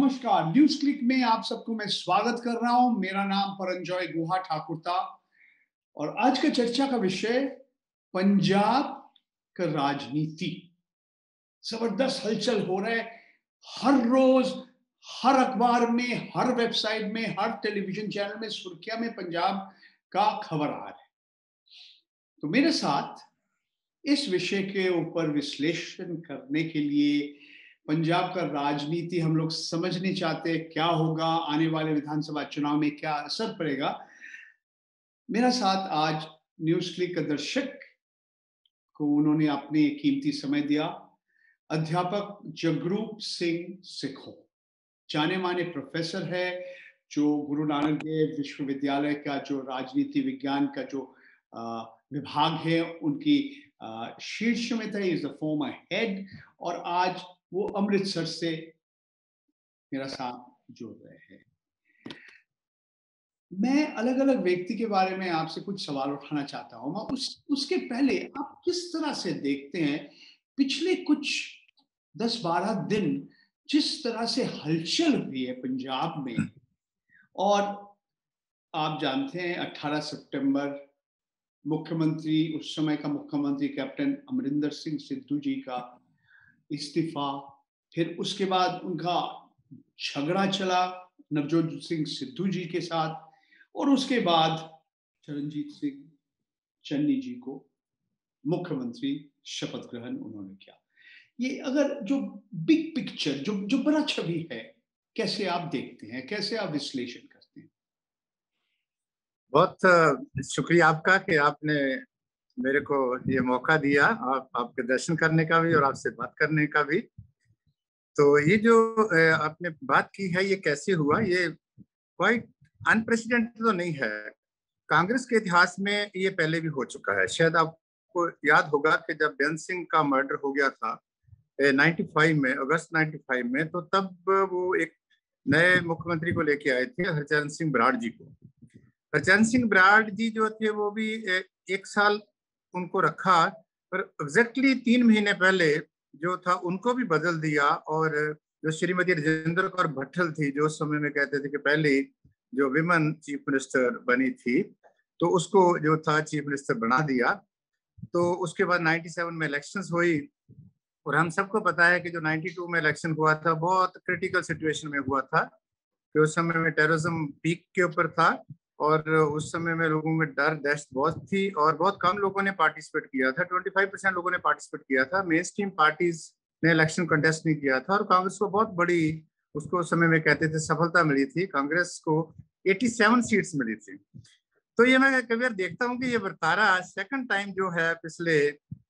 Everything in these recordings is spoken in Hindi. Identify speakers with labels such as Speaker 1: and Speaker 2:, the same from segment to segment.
Speaker 1: नमस्कार, न्यूज़ क्लिक में आप सबको मैं स्वागत कर रहा हूं। मेरा नाम परंजॉय गुहा ठाकुर था और आज का चर्चा का विषय पंजाब का राजनीति। जबरदस्त हलचल हो रहा है। हर रोज, हर अखबार में, हर वेबसाइट में, हर टेलीविजन चैनल में सुर्खियां में पंजाब का खबर आ रहा है। तो मेरे साथ इस विषय के ऊपर विश्लेषण करने के लिए पंजाब का राजनीति हम लोग समझने चाहते हैं, क्या होगा आने वाले विधानसभा चुनाव में, क्या असर पड़ेगा। मेरा साथ आज न्यूज़ क्लिक का दर्शक को उन्होंने अपने कीमती समय दिया। अध्यापक जगरूप सिंह सिखो जाने माने प्रोफेसर है, जो गुरु नानक देव विश्वविद्यालय का जो राजनीति विज्ञान का जो विभाग है उनकी शीर्ष में थे। इज द फॉर्मर हेड और आज वो अमृतसर से मेरा साथ जुड़ रहे हैं। मैं अलग अलग व्यक्ति के बारे में आपसे कुछ सवाल उठाना चाहता हूँ। उसके पहले आप किस तरह से देखते हैं पिछले कुछ 10-12 दिन जिस तरह से हलचल हुई है पंजाब में, और आप जानते हैं 18 सितंबर मुख्यमंत्री, उस समय का मुख्यमंत्री कैप्टन अमरिंदर सिंह सिद्धू जी का इस्तीफा, फिर उसके बाद उनका झगड़ा चला नवजोत सिंह सिद्धू जी के साथ, और उसके बाद चरणजीत सिंह चन्नी जी को मुख्यमंत्री शपथ ग्रहण उन्होंने किया। ये अगर जो बिग पिक्चर, जो बड़ा छवि है, कैसे आप देखते हैं, कैसे आप विश्लेषण करते हैं?
Speaker 2: बहुत शुक्रिया आपका कि आपने मेरे को ये मौका दिया, आपके दर्शन करने का भी और आपसे बात करने का भी। तो ये जो आपने बात की है, ये कैसे हुआ, ये क्वाइट अनप्रेसिडेंटेड तो नहीं है। कांग्रेस के इतिहास में ये पहले भी हो चुका है। शायद आपको याद होगा कि जब बेन सिंह का मर्डर हो गया था 95 में, अगस्त 95 में, तो तब वो एक नए मुख्यमंत्री को लेके आए थे, हरचरण सिंह बराड़ जी को। हरचरण सिंह बराड़ जी जो थे वो भी एक साल उनको रखा, पर एग्जैक्टली 3 महीने पहले जो था उनको भी बदल दिया। और जो श्रीमती राजेंद्र कौर भट्टल थी, जो उस समय में कहते थे कि पहले जो विमेन चीफ मिनिस्टर बनी थी, तो उसको जो था चीफ मिनिस्टर बना दिया। तो उसके बाद 97 में इलेक्शंस हुई, और हम सबको पता है कि जो 92 में इलेक्शन हुआ था बहुत क्रिटिकल सिचुएशन में हुआ था, कि उस समय में टेररिज्म पीक के ऊपर था, और उस समय में लोगों में डर दहशत बहुत थी, और बहुत कम लोगों ने पार्टिसिपेट किया था। 25% लोगों ने पार्टिसिपेट किया था। मेन स्ट्रीम पार्टीज ने इलेक्शन कंटेस्ट नहीं किया था, और कांग्रेस को बहुत बड़ी, उसको उस समय में कहते थे, सफलता मिली थी। कांग्रेस को 87 सीट्स मिली थी। तो ये मैं कभी बार देखता हूँ कि ये वर्तारा सेकंड टाइम जो है पिछले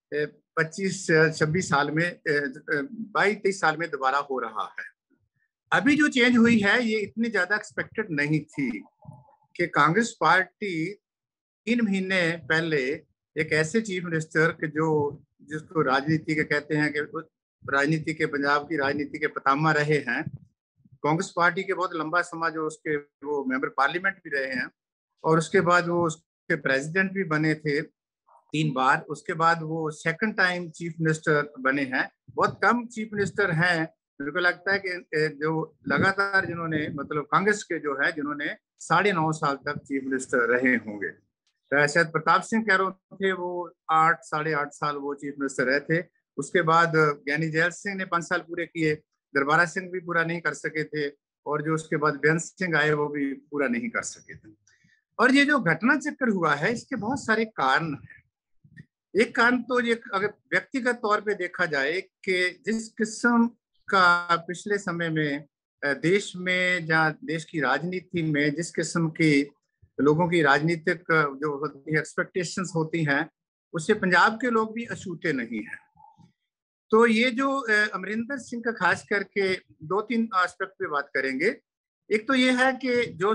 Speaker 2: 25-26 साल में, 22-23 साल में दोबारा हो रहा है। अभी जो चेंज हुई है ये इतनी ज्यादा एक्सपेक्टेड नहीं थी कि कांग्रेस पार्टी 3 महीने पहले एक ऐसे चीफ मिनिस्टर के जो, जिसको राजनीति के कहते हैं कि राजनीति के, पंजाब की राजनीति के पितामह रहे हैं, कांग्रेस पार्टी के बहुत लंबा समय जो उसके वो मेंबर पार्लियामेंट भी रहे हैं, और उसके बाद वो उसके प्रेसिडेंट भी बने थे 3 बार। उसके बाद वो सेकंड टाइम चीफ मिनिस्टर बने हैं। बहुत कम चीफ मिनिस्टर हैं, मेरे को लगता है कि जो लगातार जिन्होंने, मतलब कांग्रेस के जो है, जिन्होंने 9.5 साल तक चीफ मिनिस्टर रहे होंगे। शायद प्रताप सिंह कैरो थे, वो 8-8.5 साल वो चीफ मिनिस्टर रहे थे। उसके बाद ज्ञानी जैल सिंह ने 5 साल पूरे किए, दरबारा सिंह भी पूरा नहीं कर सके थे, और जो उसके बाद बेन सिंह आए वो भी पूरा नहीं कर सके थे। और ये जो घटना चक्र हुआ है, इसके बहुत सारे कारण हैं। एक कारण तो ये, अगर व्यक्तिगत तौर पे देखा जाए कि जिस किस्म का पिछले समय में देश में, जहाँ देश की राजनीति में जिस किस्म की लोगों की राजनीतिक जो होती है एक्सपेक्टेशंस होती हैं, उससे पंजाब के लोग भी अछूते नहीं हैं। तो ये जो अमरिंदर सिंह का खास करके 2-3 एस्पेक्ट पे बात करेंगे। एक तो ये है कि जो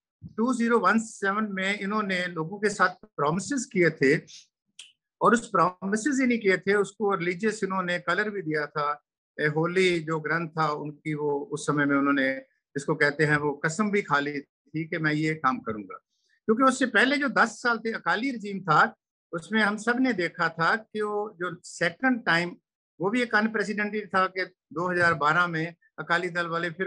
Speaker 2: 2017 में इन्होंने लोगों के साथ प्रॉमिसेस किए थे, और उस प्रॉमिसेस ही नहीं किए थे, उसको रिलीजियस इन्होंने कलर भी दिया था। होली जो ग्रंथ था उनकी, वो उस समय में उन्होंने, जिसको कहते हैं, वो कसम भी खा ली थी कि मैं ये काम करूंगा। क्योंकि उससे पहले जो 10 साल थे अकाली रजीम था, उसमें हम सब ने देखा था कि वो जो सेकंड टाइम, वो भी एक अनप्रेसिडेंटेड था कि 2012 में अकाली दल वाले फिर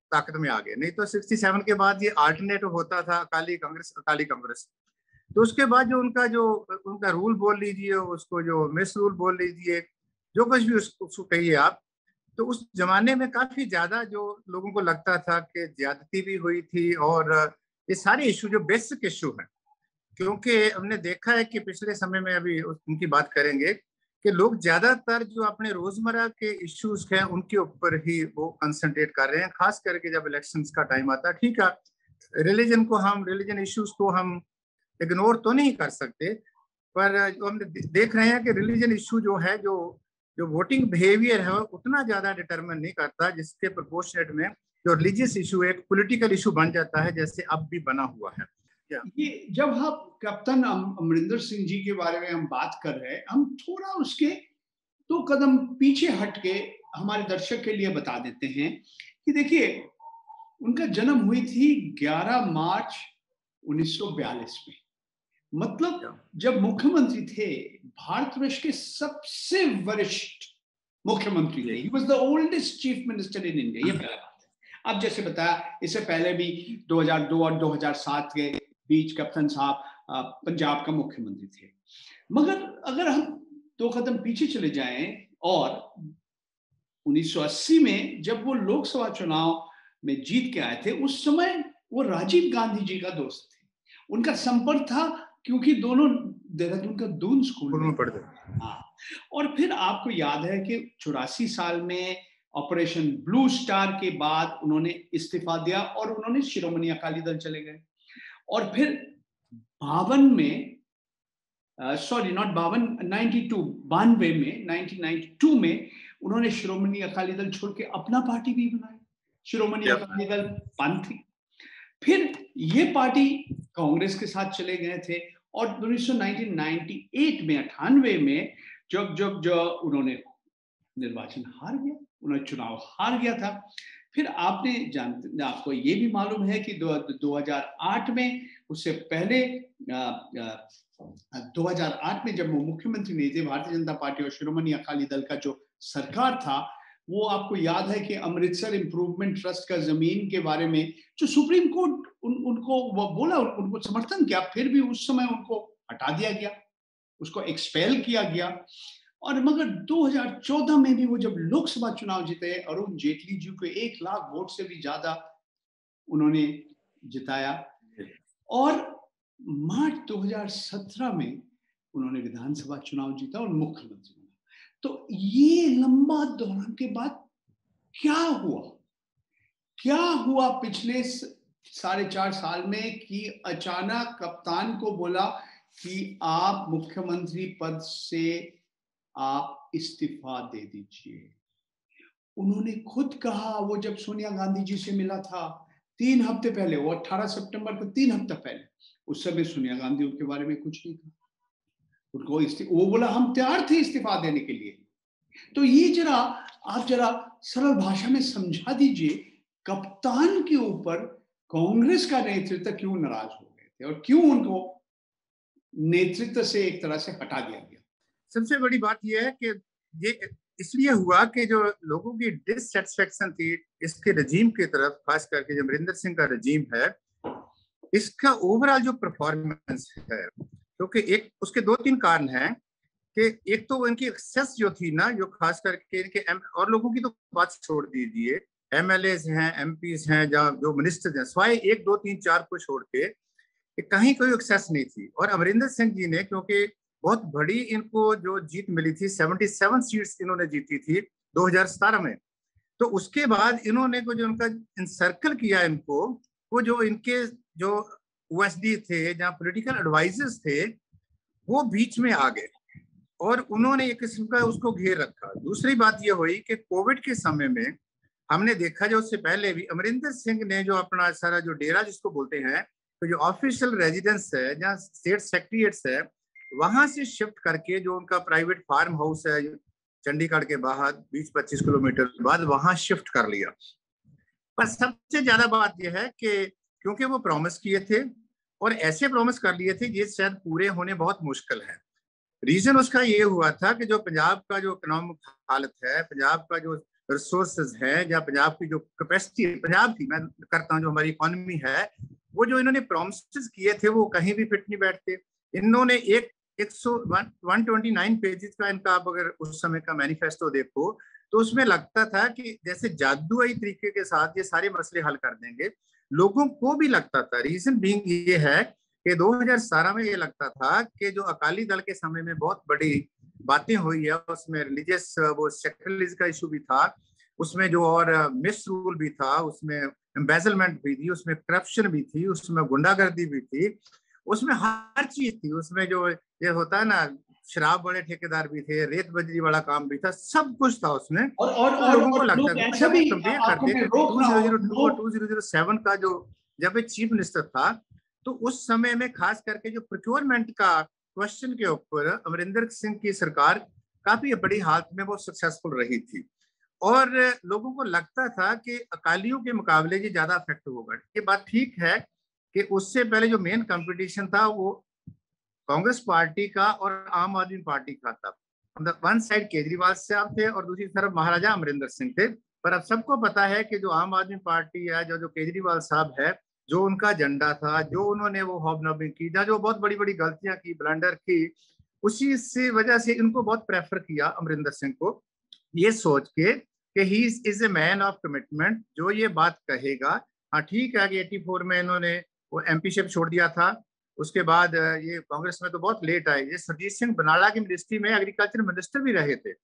Speaker 2: ताकत में आ गए। नहीं तो 67 के बाद ये अल्टरनेटिव होता था, अकाली कांग्रेस। तो उसके बाद जो उनका रूल बोल लीजिए, उसको जो मिस रूल बोल लीजिए, जो कुछ भी उसको कहिए आप, तो उस जमाने में काफी ज्यादा जो लोगों को लगता था कि ज्यादती भी हुई थी। और ये सारे इशू जो बेसिक इशू हैं, क्योंकि हमने देखा है कि पिछले समय में, अभी उनकी बात करेंगे, कि लोग ज्यादातर जो अपने रोजमर्रा के इश्यूज हैं उनके ऊपर ही वो कंसंट्रेट कर रहे हैं, खास करके जब इलेक्शंस का टाइम आता है। ठीक है, रिलीजन इश्यूज को हम इग्नोर तो नहीं कर सकते, पर जो हम देख रहे हैं कि रिलीजन इशू जो है, जो वोटिंग बिहेवियर है, उतना ज्यादा डिटरमिन नहीं करता, जिसके प्रोपोर्शनेट में जो रिलीजियस इशू एक पॉलिटिकल इशू बन जाता है, जैसे अब भी बना हुआ है।
Speaker 1: ये जब हम कैप्टन अमरिंदर सिंह जी के बारे में हम बात कर रहे हैं, हम थोड़ा उसके 2 कदम पीछे हट के हमारे दर्शक के लिए बता देते हैं कि देखिए, उनका जन्म हुई थी 11 मार्च 1942 में। मतलब जब मुख्यमंत्री थे, भारतवर्ष के सबसे वरिष्ठ मुख्यमंत्री थे। He was the oldest chief minister in India। ये पहला बात है। अब जैसे बताया, इससे पहले भी 2002 और 2007 के बीच कैप्टन साहब पंजाब का मुख्यमंत्री थे। मगर अगर हम 2 कदम पीछे चले जाएं, और 1980 में जब वो लोकसभा चुनाव में जीत के आए थे, उस समय वो राजीव गांधी जी का दोस्त थे। उनका संपर्क था, क्योंकि दोनों देहरादून का दून स्कूल में पढ़ते थे। हाँ, और फिर आपको याद है कि 84 साल में ऑपरेशन ब्लू स्टार के बाद उन्होंने इस्तीफा दिया और उन्होंने शिरोमणि अकाली दल चले गए। और फिर 52 में, सॉरी नॉट 52, 1992 में उन्होंने शिरोमणि अकाली दल छोड़ के अपना पार्टी भी बनाया, शिरोमणि अकाली दल पंथ। फिर ये पार्टी कांग्रेस के साथ चले गए थे, और 1998 में 98 में जब उन्होंने निर्वाचन हार गया, उन्होंने चुनाव हार गया था। फिर आपको ये भी मालूम है कि 2008 में, उससे पहले 2008 में जब वो मुख्यमंत्री नहीं थे, भारतीय जनता पार्टी और शिरोमणि अकाली दल का जो सरकार था, वो आपको याद है कि अमृतसर इंप्रूवमेंट ट्रस्ट का जमीन के बारे में जो सुप्रीम कोर्ट उनको बोला, उनको समर्थन किया, फिर भी उस समय उनको हटा दिया गया, उसको एक्सपेल किया गया। और मगर 2014 में भी वो जब लोकसभा चुनाव जीते, अरुण जेटली जी को 1 लाख वोट से भी ज्यादा उन्होंने जिताया, और मार्च 2017 में उन्होंने विधानसभा चुनाव जीता और मुख्यमंत्री बना। तो ये लंबा दौरान के बाद क्या हुआ पिछले 4.5 साल में कि अचानक कप्तान को बोला कि आप मुख्यमंत्री पद से आप इस्तीफा दे दीजिए। उन्होंने खुद कहा, वो जब सोनिया गांधी जी से मिला था 3 हफ्ते पहले, वो 18 सितंबर को 3 हफ्ते पहले, उस समय सोनिया गांधी उनके बारे में कुछ नहीं था। उनको वो बोला हम तैयार थे इस्तीफा देने के लिए। तो ये आप जरा सरल भाषा में समझा दीजिए, कप्तान के ऊपर कांग्रेस का नेतृत्व क्यों नाराज हो गए थे और क्यों उनको नेतृत्व से एक तरह से हटा दिया गया।
Speaker 2: सबसे बड़ी बात यह है कि ये इसलिए हुआ कि जो लोगों की डिससेटिस्फेक्शन थी इसके रजीम की तरफ, खास करके जो अमरिंदर सिंह का रजीम है, इसका ओवरऑल जो परफॉर्मेंस है, क्योंकि एक उसके 2-3 कारण हैं कि एक तो इनकी एक्सेस जो थी ना, जो खास करके इनके और लोगों की तो बात छोड़ दीजिए, एमएलएज हैं, एमपीज हैं, जो मिनिस्टर्स हैं, स्वाय 1, 2, 3, 4 को छोड़ के कहीं कोई एक्सेस नहीं थी। और अमरिंदर सिंह जी ने, क्योंकि बहुत बड़ी इनको जो जीत मिली थी, 77 सीट्स इन्होंने जीती थी 2017 में, तो उसके बाद इन्होंने जो उनका इंसर्कल किया इनको, वो जो इनके जो ओएसडी थे, जहाँ पॉलिटिकल एडवाइजर्स थे, वो बीच में आ गए और उन्होंने एक किस्म का उसको घेर रखा। दूसरी बात ये हुई कि कोविड के समय में हमने देखा, जो उससे पहले भी अमरिंदर सिंह ने जो अपना सारा जो डेरा जिसको बोलते हैं, तो जो ऑफिशियल रेजिडेंस है, जहाँ स्टेट सेक्रेटरीट्स है, वहां से शिफ्ट करके जो उनका प्राइवेट फार्म हाउस है चंडीगढ़ के बाहर 20-25 किलोमीटर बाद, वहां शिफ्ट कर लिया। पर सबसे ज्यादा बात यह है कि क्योंकि वो प्रॉमिस किए थे और ऐसे प्रॉमिस कर लिए थे ये शायद पूरे होने बहुत मुश्किल है। रीजन उसका ये हुआ था कि जो पंजाब का जो इकोनॉमिक हालत है, पंजाब का जो रिसोर्सेज हैं, जहाँ पंजाब की जो कैपेसिटी है, पंजाब की मैं करता हूँ, जो हमारी इकोनॉमी है, वो जो इन्होंने प्रॉमिसेस किए थे वो कहीं भी फिट नहीं बैठते। इन्होंने 129 पेजेस का इनका, आप अगर उस समय का मैनिफेस्टो देखो तो उसमें लगता था कि जैसे जादुई तरीके के साथ ये सारे मसले हल कर देंगे। लोगों को भी लगता था, रीजन बीइंग ये है कि 2017 में ये लगता था कि जो अकाली दल के समय में बहुत बड़ी बातें हुई है, उसमें रिलीजियस वो सेक्युलरिज्म का इशू भी था, उसमें जो और मिस रूल भी था, उसमें एम्बेजलमेंट भी थी, उसमें करप्शन भी थी, उसमें गुंडागर्दी भी थी, उसमें हर चीज थी। उसमें जो ये होता है ना, शराब बड़े ठेकेदार भी थे, रेत बजरी वाला काम भी था, सब कुछ था उसमें। तो लोगों को लगता है
Speaker 1: ऐसा
Speaker 2: जब
Speaker 1: भी,
Speaker 2: वो कंपेयर
Speaker 1: आपको
Speaker 2: करते
Speaker 1: मैं
Speaker 2: थे
Speaker 1: रोक रहा हूँ,
Speaker 2: 2002 और 2007 का, जो जब एक चीफ मिनिस्टर था, तो उस समय में खास करके जो प्रोक्योरमेंट का क्वेश्चन के ऊपर अमरिंदर सिंह की सरकार काफी बड़ी हालत में वो सक्सेसफुल रही थी, और लोगों को लगता था कि अकालियों के मुकाबले ये ज्यादा इफेक्टिव होगा। ये बात ठीक है कि उससे पहले जो मेन कंपटीशन था वो कांग्रेस पार्टी का और आम आदमी पार्टी का था। वन साइड केजरीवाल साहब थे और दूसरी तरफ महाराजा अमरिंदर सिंह थे। पर अब सबको पता है कि जो आम आदमी पार्टी है, जो जो केजरीवाल साहब है, जो उनका झंडा था, जो उन्होंने वो हॉबनॉबिंग की, जो बहुत बड़ी बड़ी गलतियां की, ब्लंडर की, उसी से वजह से इनको बहुत प्रेफर किया अमरिंदर सिंह को, ये सोच के कि he is a man of commitment. जो ये बात कहेगा, हाँ ठीक है कि 84 में इन्होंने वो एमपीशिप छोड़ दिया था, उसके बाद ये कांग्रेस में तो बहुत लेट आए। ये सुरजीत सिंह बनाला की मिनिस्ट्री में एग्रीकल्चर मिनिस्टर भी रहे थे।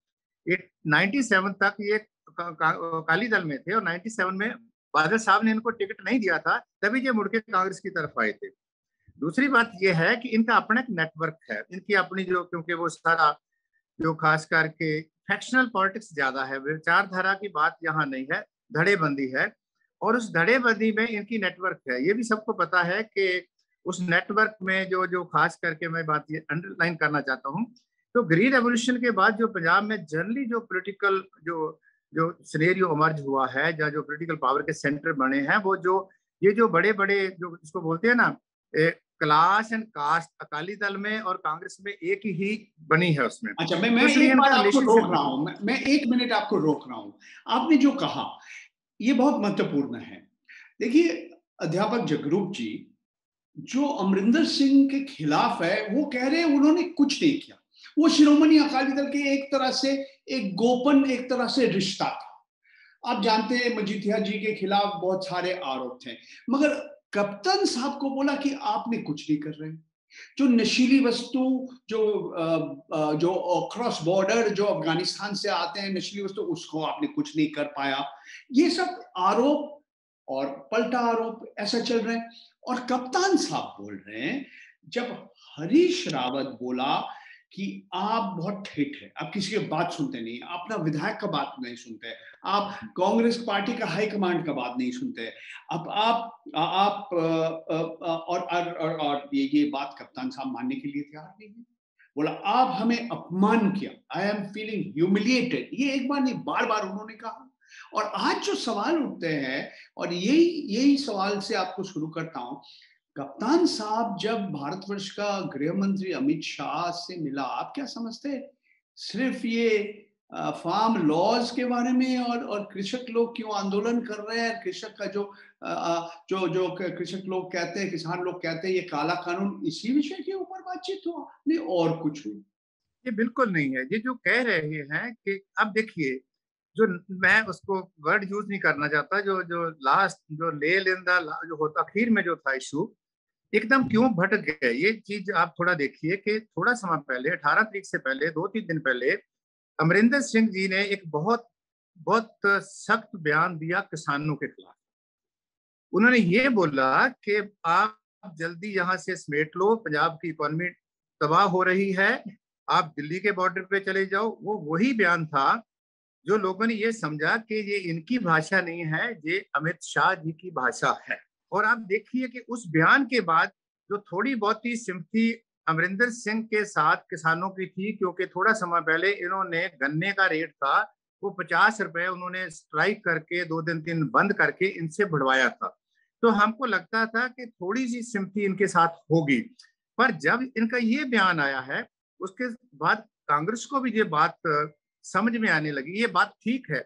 Speaker 2: 97 तक ये अकाली दल में थे, और 97 में बादल साहब ने इनको टिकट नहीं दिया था, तभी ये मुड़ के कांग्रेस की तरफ आए थे। दूसरी बात यह है कि इनका अपना एक नेटवर्क है, इनकी अपनी जो, क्योंकि वो सारा जो खास करके फैक्शनल पॉलिटिक्स ज्यादा है, विचारधारा की बात यहाँ नहीं है, धड़ेबंदी है, और उस धड़ेबंदी में इनकी नेटवर्क है। ये भी सबको पता है कि उस नेटवर्क में जो जो खास करके मैं बात ये अंडरलाइन करना चाहता हूँ, तो ग्रीन रेवोल्यूशन के बाद जो पंजाब में जनरली जो पॉलिटिकल जो जो सिनेरियो इमर्ज हुआ है, जहाँ जो पॉलिटिकल पावर के सेंटर बने हैं, वो जो ये जो बड़े बड़े जो इसको बोलते हैं ना, class and cast, Akali Dal में और कांग्रेस में एक ही बनी है उसमें।
Speaker 1: अच्छा, मैं
Speaker 2: तो इसलिए
Speaker 1: एक बात
Speaker 2: इनका
Speaker 1: आपको रोक
Speaker 2: रिलेशनशिप,
Speaker 1: रहा हूँ, मैं 1 मिनट आपको रोक रहा हूँ। आपने जो कहा ये बहुत महत्वपूर्ण है। देखिए, अध्यापक जगरूप जी जो अमरिंदर सिंह के खिलाफ है, वो कह रहे हैं उन्होंने कुछ नहीं किया, वो शिरोमणि अकाली दल के एक तरह से एक गोपन, एक तरह से रिश्ता था। आप जानते हैं मजीठिया जी के खिलाफ बहुत सारे आरोप थे, मगर कप्तान साहब को बोला कि आपने कुछ नहीं कर रहे। जो नशीली वस्तु, जो क्रॉस बॉर्डर जो अफगानिस्तान से आते हैं नशीली वस्तु, उसको आपने कुछ नहीं कर पाया। ये सब आरोप और पलटा आरोप ऐसा चल रहा है। और कप्तान साहब बोल रहे हैं, जब हरीश रावत बोला कि आप बहुत ठेठ है, आप किसी की बात सुनते नहीं, अपना विधायक का बात नहीं सुनते, आप कांग्रेस पार्टी का हाईकमांड का बात नहीं सुनते, अब आप और ये बात कप्तान साहब मानने के लिए तैयार नहीं है। बोला आप हमें अपमान किया, आई एम फीलिंग ह्यूमिलिएटेड, ये एक बार नहीं बार बार उन्होंने कहा। और आज जो सवाल उठते हैं, और यही सवाल से आपको शुरू करता हूं, कप्तान साहब जब भारतवर्ष का गृह मंत्री अमित शाह से मिला, आप क्या समझते? सिर्फ ये फार्म लॉज के बारे में और कृषक लोग क्यों आंदोलन कर रहे हैं, कृषक का जो कृषक लोग कहते हैं, किसान लोग कहते हैं ये काला कानून, इसी विषय के ऊपर बातचीत हुआ नहीं और कुछ हुई?
Speaker 2: ये बिल्कुल नहीं है। ये जो कह रहे हैं कि अब देखिए, जो मैं उसको वर्ड यूज नहीं करना चाहता, जो जो लास्ट जो ले लेंदा जो होता आखिर में जो था इशू, एकदम क्यों भटक गए, ये चीज आप थोड़ा देखिए कि थोड़ा समय पहले 18 तारीख से पहले 2-3 दिन पहले अमरिंदर सिंह जी ने एक बहुत बहुत सख्त बयान दिया किसानों के खिलाफ। उन्होंने ये बोला कि आप जल्दी यहाँ से समेट लो, पंजाब की इकोनॉमी तबाह हो रही है, आप दिल्ली के बॉर्डर पे चले जाओ। वो वही बयान था जो लोगों ने ये समझा कि ये इनकी भाषा नहीं है, ये अमित शाह जी की भाषा है। और आप देखिए कि उस बयान के बाद जो थोड़ी बहुत ही सिंपथी अमरिंदर सिंह के साथ किसानों की थी, क्योंकि थोड़ा समय पहले इन्होंने गन्ने का रेट था वो 50 रुपए, उन्होंने स्ट्राइक करके 2 दिन 3 बंद करके इनसे बढ़वाया था, तो हमको लगता था कि थोड़ी सी सिंपथी इनके साथ होगी। पर जब इनका ये बयान आया है, उसके बाद कांग्रेस को भी ये बात समझ में आने लगी। ये बात ठीक है,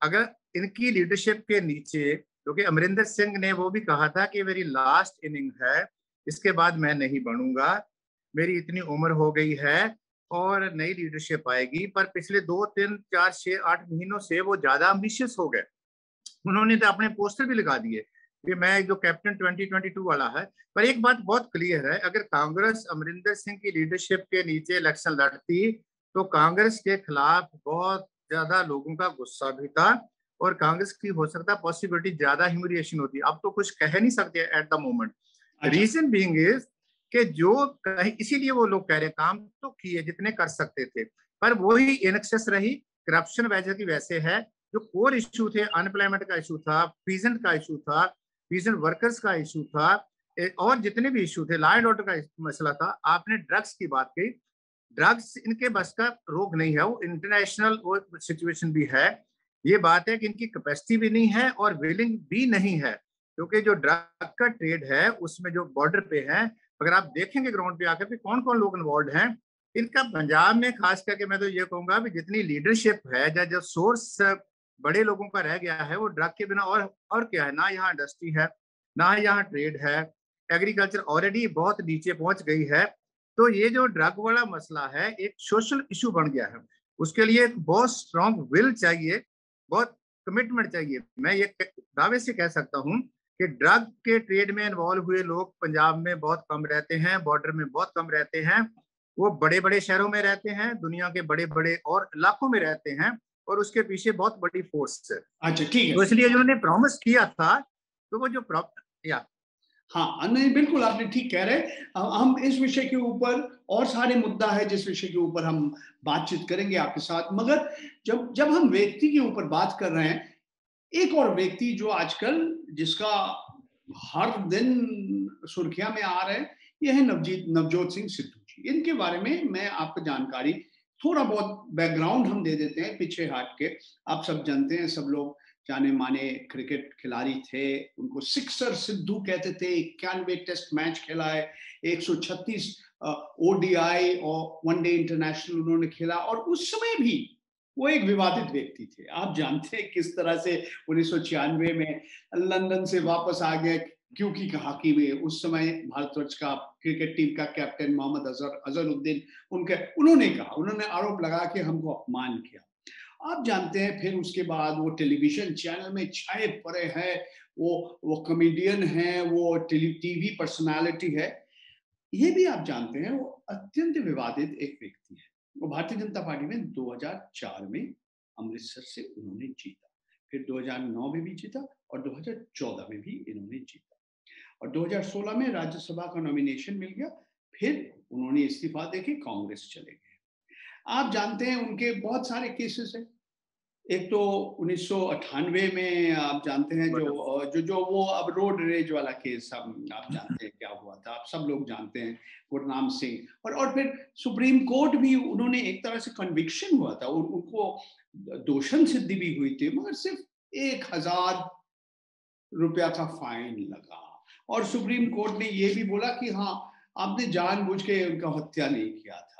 Speaker 2: अगर इनकी लीडरशिप के नीचे, क्योंकि अमरिंदर सिंह ने वो भी कहा था कि मेरी लास्ट इनिंग है, इसके बाद मैं नहीं बनूंगा, मेरी इतनी उम्र हो गई है और नई लीडरशिप आएगी। पर पिछले 2, 3, 4, 6, 8 महीनों से वो ज्यादा एम्बिशियस हो गए। उन्होंने तो अपने पोस्टर भी लगा दिए कि मैं जो कैप्टन 2022 वाला है। पर एक बात बहुत क्लियर है, अगर कांग्रेस अमरिंदर सिंह की लीडरशिप के नीचे इलेक्शन लड़ती तो कांग्रेस के खिलाफ बहुत ज्यादा लोगों का गुस्सा भी था और कांग्रेस की हो सकता पॉसिबिलिटी ज्यादा ह्यूमिलिएशन होती। अब तो कुछ कह नहीं सकते at the moment. Reason being is कि जो कहीं, इसीलिए वो लोग कह रहे काम तो किए जितने कर सकते थे, पर वही इनएक्सेस रही, करप्शन वजह की वैसे है। जो कोर इशू थे, अनएम्प्लॉयमेंट का इशू था, पीजेंट का इशू था, पीजेंट वर्कर्स का इशू था, और जितने भी इशू थे, लॉ एंड ऑर्डर का मसला था। आपने ड्रग्स की बात कही, ड्रग्स इनके बस का रोग नहीं है, वो इंटरनेशनल वो सिचुएशन भी है। ये बात है कि इनकी कैपेसिटी भी नहीं है और विलिंग भी नहीं है, क्योंकि जो ड्रग का ट्रेड है उसमें जो बॉर्डर पे है, अगर आप देखेंगे ग्राउंड पे आकर कौन कौन लोग इन्वॉल्व हैं इनका, पंजाब में खास करके मैं तो ये कहूंगा कि जितनी लीडरशिप है, जो सोर्स बड़े लोगों का रह गया है वो ड्रग के बिना और क्या है, ना यहाँ इंडस्ट्री है, ना यहाँ ट्रेड है, एग्रीकल्चर ऑलरेडी बहुत नीचे पहुंच गई है। तो ये जो ड्रग वाला मसला है एक सोशल इशू बन गया है, उसके लिए एक बहुत स्ट्रॉन्ग विल चाहिए, बहुत कमिटमेंट चाहिए। मैं ये दावे से कह सकता हूँ कि ड्रग के ट्रेड में इन्वॉल्व हुए लोग पंजाब में बहुत कम रहते हैं, बॉर्डर में बहुत कम रहते हैं, वो बड़े बड़े शहरों में रहते हैं, दुनिया के बड़े बड़े और इलाकों में रहते हैं, और उसके पीछे बहुत बड़ी फोर्स है।
Speaker 1: अच्छा, ठीक है।
Speaker 2: तो इसलिए उन्होंने प्रॉमिस किया था, तो वो जो या
Speaker 1: हाँ, नहीं, बिल्कुल आपने ठीक कह रहे हैं। हम इस विषय के ऊपर और सारे मुद्दा है जिस विषय के ऊपर हम बातचीत करेंगे आपके साथ, मगर जब जब हम व्यक्ति के ऊपर बात कर रहे हैं, एक और व्यक्ति जो आजकल जिसका हर दिन सुर्खियां में आ रहे हैं, यह है नवजोत सिंह सिद्धू जी। इनके बारे में मैं आपको जानकारी थोड़ा बहुत बैकग्राउंड हम दे देते हैं पीछे हट के। आप सब जानते हैं, सब लोग जाने माने क्रिकेट खिलाड़ी थे, उनको सिक्सर सिद्धू कहते थे। 91 टेस्ट मैच खेला है, 136 ओडीआई और वनडे इंटरनेशनल उन्होंने खेला, और उस समय भी वो एक विवादित व्यक्ति थे। आप जानते हैं किस तरह से 1996 में लंदन से वापस आ गए, क्योंकि हॉकी में उस समय भारतवर्ष का क्रिकेट टीम का कैप्टन मोहम्मद अजहरुद्दीन उन्होंने आरोप लगा कि हमको अपमान किया। आप जानते हैं, फिर उसके बाद वो टेलीविजन चैनल में छाए पड़े हैं, वो कॉमेडियन है, वो टीवी पर्सनालिटी है। ये भी आप जानते हैं वो अत्यंत विवादित एक व्यक्ति है। वो भारतीय जनता पार्टी में 2004 में अमृतसर से उन्होंने जीता, फिर 2009 में भी जीता और 2014 में भी इन्होंने जीता, और 2016 में राज्यसभा का नॉमिनेशन मिल गया। फिर उन्होंने इस्तीफा देके कांग्रेस चले गए। आप जानते हैं उनके बहुत सारे केसेस हैं। एक तो 1998 में आप जानते हैं जो वो अब रोड रेज वाला केस, आप जानते हैं क्या हुआ था, आप सब लोग जानते हैं, गुरनाम सिंह। और फिर सुप्रीम कोर्ट भी उन्होंने एक तरह से कन्विक्शन हुआ था, उनको दोषण सिद्धि भी हुई थी, मगर सिर्फ 1000 रुपया का फाइन लगा, और सुप्रीम कोर्ट ने ये भी बोला कि हाँ, आपने जानबूझ के उनका हत्या नहीं किया था।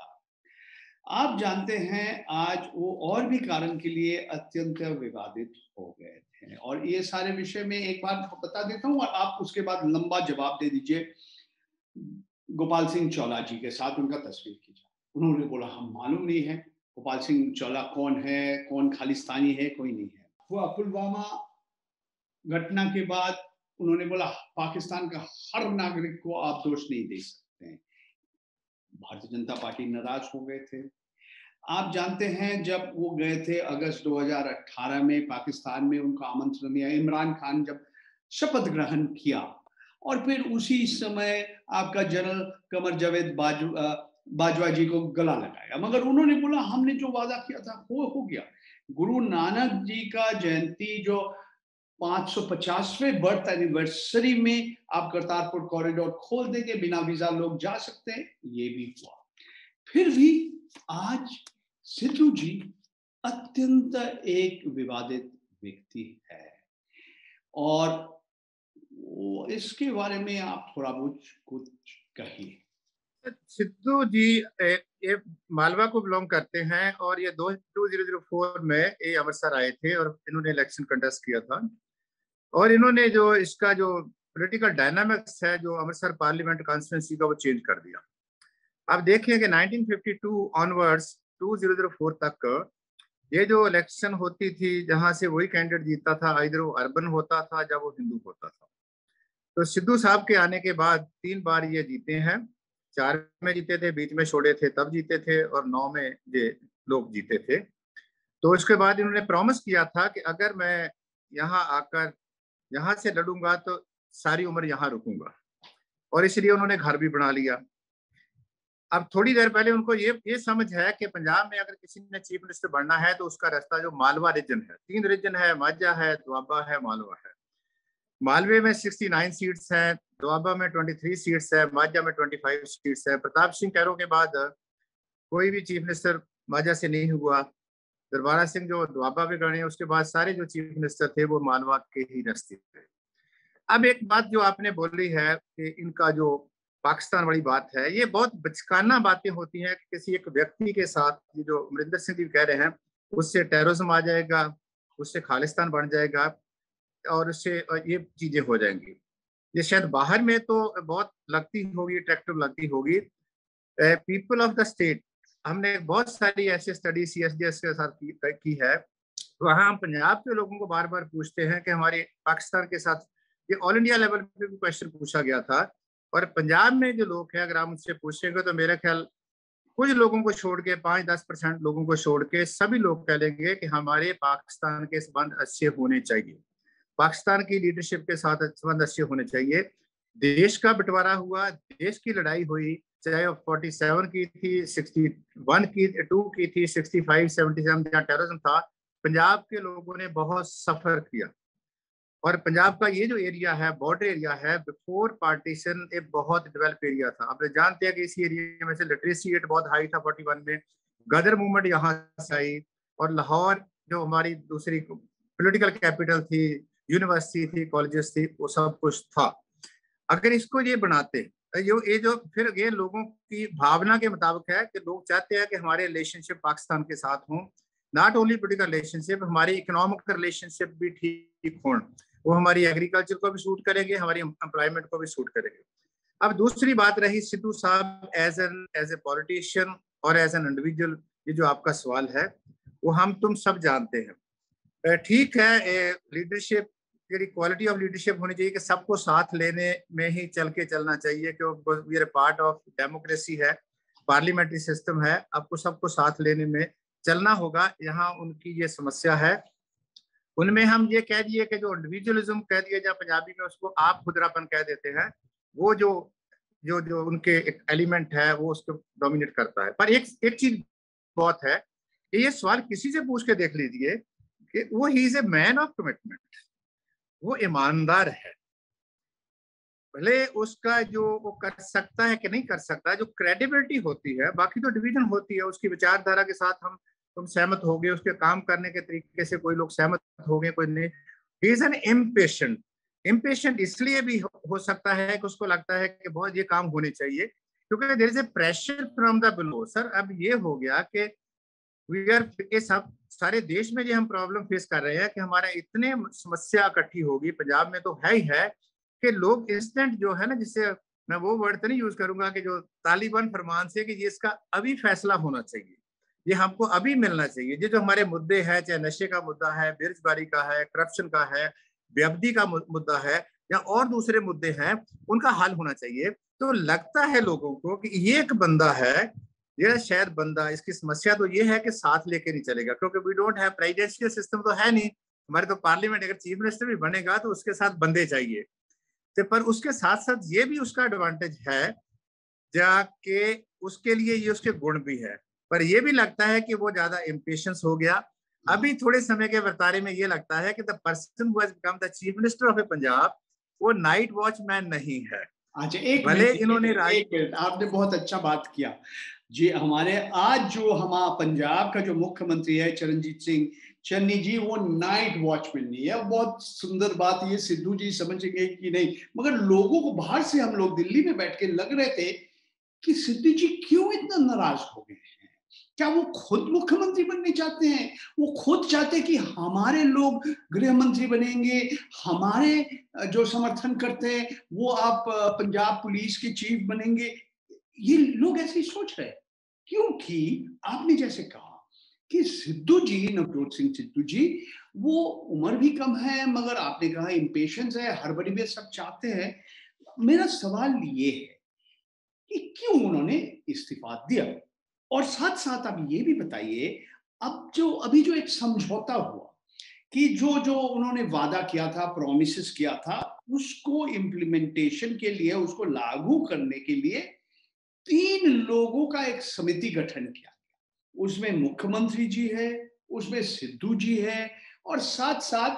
Speaker 1: आप जानते हैं आज वो और भी कारण के लिए अत्यंत विवादित हो गए थे, और ये सारे विषय में एक बार बता देता हूँ और आप उसके बाद लंबा जवाब दे दीजिए। गोपाल सिंह चौला जी के साथ उनका तस्वीर खींचा, उन्होंने बोला हम मालूम नहीं है गोपाल सिंह चौला कौन है, कौन खालिस्तानी है, कोई नहीं है। हुआ पुलवामा घटना के बाद उन्होंने बोला पाकिस्तान का हर नागरिक को आप दोष नहीं दे सकते हैं। भारतीय जनता पार्टी नाराज हो गए थे। आप जानते हैं जब वो गए थे अगस्त 2018 में पाकिस्तान में, उनका आमंत्रण दिया, इमरान खान जब शपथ ग्रहण किया, और फिर उसी समय आपका जनरल कमर जावेद बाजवा जी को गला लगाया, मगर उन्होंने बोला हमने जो वादा किया था वो हो गया। गुरु नानक जी का जयंती जो 550वें बर्थ एनिवर्सरी में आप करतारपुर कॉरिडोर खोल देंगे, बिना वीजा लोग जा सकते हैं, ये भी हुआ। फिर भी आज सिद्धू जी अत्यंत एक विवादित व्यक्ति है, और इसके बारे में आप थोड़ा बहुत कुछ कहिए।
Speaker 2: सिद्धू जी ये मालवा को बिलोंग करते हैं और ये 2004 में ये अमृतसर आए थे और इन्होंने इलेक्शन कंटेस्ट किया था। और इन्होंने जो इसका जो पॉलिटिकल डायनामिक्स है जो अमृतसर पार्लियामेंट कॉन्स्टिट्यूंसी का वो चेंज कर दिया। आप देखिए कि 1952 ऑनवर्ड्स 2004 तक ये जो इलेक्शन होती थी जहां से वही कैंडिडेट जीतता था, इधर वो अर्बन होता था जब वो हिंदू होता था। तो सिद्धू साहब के आने के बाद 3 बार ये जीते हैं। 4 में जीते थे, बीच में छोड़े थे तब जीते थे, और 9 में ये लोग जीते थे। तो उसके बाद इन्होंने प्रॉमिस किया था कि अगर मैं यहाँ आकर यहाँ से लड़ूंगा तो सारी उम्र यहाँ रुकूंगा, और इसलिए उन्होंने घर भी बना लिया। अब थोड़ी देर पहले उनको ये समझ है कि पंजाब में अगर किसी ने चीफ मिनिस्टर बनना है तो उसका रास्ता जो मालवा रीजन है, 3 रीजन है, माझा है, दोआबा है, मालवा है। मालवे में 69 सीट्स हैं, दोआबा में 23 सीट्स है, माझा में 25 सीट्स है। प्रताप सिंह कैरों के बाद कोई भी चीफ मिनिस्टर माझा से नहीं हुआ। दरबारा सिंह जो दोआबा में गए, उसके बाद सारे जो चीफ मिनिस्टर थे वो मालवा के ही रास्ते थे। अब एक बात जो आपने बोली है कि इनका जो पाकिस्तान वाली बात है, ये बहुत बचकाना बातें होती हैं कि किसी एक व्यक्ति के साथ, ये जो अमरिंदर सिंह जी कह रहे हैं, उससे टेररिज्म आ जाएगा, उससे खालिस्तान बन जाएगा और उससे ये चीजें हो जाएंगी। ये शायद बाहर में तो बहुत लगती होगी, अट्रैक्टिव लगती होगी। पीपल ऑफ द स्टेट, हमने बहुत सारी ऐसी स्टडी CSDS के साथ की है। वहाँ हम पंजाब के लोगों को बार बार पूछते हैं कि हमारे पाकिस्तान के साथ, ये ऑल इंडिया लेवल पे भी क्वेश्चन पूछा गया था, और पंजाब में जो लोग हैं अगर आप उनसे पूछेंगे तो मेरा ख्याल कुछ लोगों को छोड़ के 5-10% लोगों को छोड़ के सभी लोग कह लेंगे कि हमारे पाकिस्तान के संबंध अच्छे होने चाहिए, पाकिस्तान की लीडरशिप के साथ संबंध अच्छे होने चाहिए। देश का बंटवारा हुआ, देश की लड़ाई हुई, चाहे 47 की थी, 61 की, 2 की थी, 65, 77 जहाँ टेररिज्म था, पंजाब के लोगों ने बहुत सफर किया। और पंजाब का ये जो एरिया है, बॉर्डर एरिया है, बिफोर पार्टीशन एक बहुत डेवलप एरिया था। आप जानते हैं कि इसी एरिया में से लिटरेसी रेट बहुत हाई था 41 में। गदर मूवमेंट यहाँ से आई, और लाहौर जो हमारी दूसरी पॉलिटिकल कैपिटल थी, यूनिवर्सिटी थी, कॉलेजेस थी, वो सब कुछ था। अगर इसको ये बनाते, ये जो फिर ये लोगों की भावना के मुताबिक है कि लोग चाहते हैं कि हमारे रिलेशनशिप पाकिस्तान के साथ हों, नॉट ओनली पॉलिटिकल रिलेशनशिप, हमारी इकोनॉमिक रिलेशनशिप भी ठीक हों, वो हमारी एग्रीकल्चर को भी सूट करेंगे, हमारी एम्प्लॉयमेंट को भी सूट करेंगे। अब दूसरी बात रही सिद्धू साहब एज ए पॉलिटिशियन और एज एन इंडिविजुअल, ये जो आपका सवाल है वो हम तुम सब जानते हैं। ठीक है, लीडरशिप की क्वालिटी ऑफ लीडरशिप होनी चाहिए कि सबको साथ लेने में ही चल के चलना चाहिए, क्योंकि ये पार्ट ऑफ डेमोक्रेसी है, पार्लियामेंट्री सिस्टम है, आपको सबको साथ लेने में चलना होगा। यहाँ उनकी ये समस्या है। उनमें हम ये कह दिए कि जो इंडिविजुअलिज्म कह दिया जाए पंजाबी में, उसको आप खुदरापन कह देते हैं, वो जो जो जो उनके एक एलिमेंट है वो उसको डोमिनेट करता है। पर एक चीज बहुत है कि ये सवाल किसी से पूछ के देख लीजिए कि वो he is a man of commitment, वो ईमानदार है। भले उसका जो वो कर सकता है कि नहीं कर सकता, जो क्रेडिबिलिटी होती है, बाकी तो डिवीजन होती है, उसकी विचारधारा के साथ तुम सहमत हो गए, उसके काम करने के तरीके से कोई लोग सहमत हो गए, कोई नहीं। ही इज एन इम्पेशेंट इसलिए भी हो सकता है कि उसको लगता है कि बहुत ये काम होने चाहिए, क्योंकि there is a pressure from the below. Sir अब ये हो गया कि वी आर, ये सब सारे देश में जो हम प्रॉब्लम फेस कर रहे हैं कि हमारा इतने समस्या इकट्ठी होगी, पंजाब में तो है ही है कि लोग इंस्टेंट जो है ना, जिससे मैं वो वर्ड तो नहीं यूज करूंगा कि जो तालिबान फरमान से कि ये इसका अभी फैसला होना चाहिए, ये हमको अभी मिलना चाहिए। ये जो हमारे मुद्दे हैं, चाहे नशे का मुद्दा है, बेरोजगारी का है, करप्शन का है, बेअब्दी का मुद्दा है, या और दूसरे मुद्दे हैं, उनका हल होना चाहिए। तो लगता है लोगों को कि ये एक बंदा है, ये शायद बंदा, इसकी समस्या तो ये है कि साथ लेके नहीं चलेगा, क्योंकि we don't have presidential system तो है नहीं हमारे, तो पार्लियामेंट अगर चीफ मिनिस्टर भी बनेगा तो उसके साथ बंदे चाहिए। तो पर उसके साथ साथ ये भी उसका एडवांटेज है जाके, उसके लिए ये उसके गुण भी है, पर ये भी लगता है कि वो ज्यादा इम्पेशंस हो गया। अभी थोड़े समय के वर्तारे में ये लगता है कि the person who has become the chief minister of a Punjab वो नाइट वॉचमैन नहीं है।
Speaker 1: अच्छा, एक
Speaker 2: भले इन्होंने
Speaker 1: मिनट, आपने बहुत अच्छा बात किया जी। हमारे आज जो हमारा पंजाब का जो मुख्यमंत्री है चरणजीत सिंह चन्नी जी, वो नाइट वॉचमैन नहीं है। बहुत सुंदर बात ये सिद्धू जी समझेंगे कि नहीं, मगर लोगों को बाहर से, हम लोग दिल्ली में बैठ के लग रहे थे कि सिद्धू जी क्यों इतना नाराज हो गए हैं? क्या वो खुद मुख्यमंत्री बनने चाहते हैं? वो खुद चाहते हैं कि हमारे लोग गृह मंत्री बनेंगे, हमारे जो समर्थन करते हैं वो आप पंजाब पुलिस के चीफ बनेंगे? ये लोग ऐसे ही सोच रहे हैं, क्योंकि आपने जैसे कहा कि सिद्धू जी, नवजोत सिंह सिद्धू जी, वो उम्र भी कम है, मगर आपने कहा इम्पेशंस है, हड़बड़ी में सब चाहते हैं। मेरा सवाल ये है कि क्यों उन्होंने इस्तीफा दिया? और साथ-साथ आप ये भी बताइए, अब जो अभी जो एक समझौता हुआ कि जो उन्होंने वादा किया था, प्रॉमिसेस किया था, उसको इम्प्लीमेंटेशन के लिए, उसको लागू करने के लिए 3 लोगों का एक समिति गठन किया गया। उसमें मुख्यमंत्री जी है, उसमें सिद्धू जी है और साथ-साथ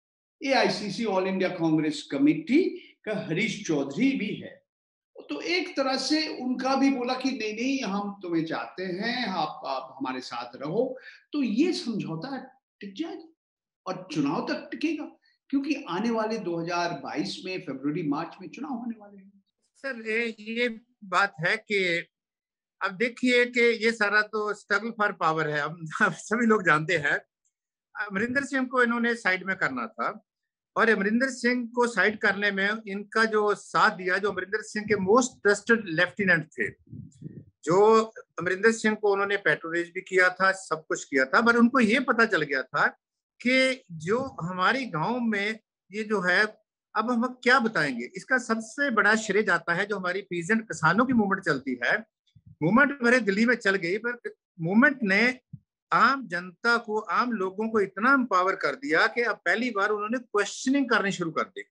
Speaker 1: AICC all India Congress committee का हरीश चौधरी भी है। तो एक तरह से उनका भी बोला कि नहीं नहीं हम तुम्हें चाहते हैं, आप हमारे साथ रहो। तो ये समझौता टिक जाएगा और चुनाव तक टिकेगा, क्योंकि आने वाले 2022 में फरवरी मार्च में चुनाव होने वाले हैं।
Speaker 2: सर ये बात है कि अब देखिए कि ये सारा तो स्ट्रगल फॉर पावर है, हम सभी लोग जानते हैं। अमरिंदर सिंह को इन्होंने साइड में करना था और अमरिंदर सिंह को साइड करने में इनका जो साथ दिया, जो अमरिंदर सिंह के मोस्ट ट्रस्टेड लेफ्टिनेंट थे, जो अमरिंदर सिंह को उन्होंने पैट्रोनेज भी किया था, सब कुछ किया था, पर उनको ये पता चल गया था कि जो हमारे गांव में ये जो है, अब हम क्या बताएंगे। इसका सबसे बड़ा श्रेय जाता है जो हमारी पीजेंट किसानों की मूवमेंट चलती है। मूवमेंट मेरे दिल्ली में चल गई, पर मूवमेंट ने आम जनता को, आम लोगों को इतना एम्पावर कर दिया कि अब पहली बार उन्होंने क्वेश्चनिंग करनी शुरू कर दी